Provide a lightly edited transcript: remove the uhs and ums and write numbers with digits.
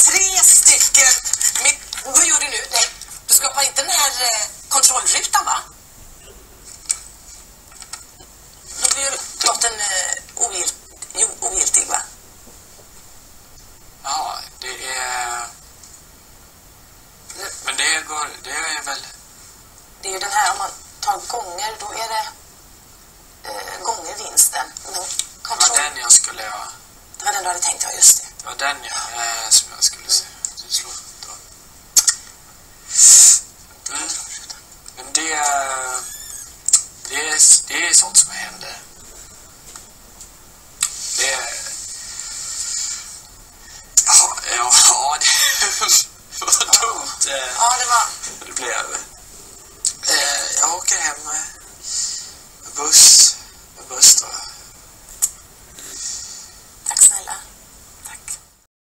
3 stycken. Vad gör du nu? Nej, du skapar inte den här kontrollrutan, va? Då blir lotten ogiltig, va? Ja, det är... Men det är väl... Det är ju den här, om man tar gånger, då är det gånger vinsten. Men kontroll... Det var den jag skulle ha... Det var den du hade tänkt, ja, just det. Det var den som jag skulle se. Du slår då. Men det är sånt som händer.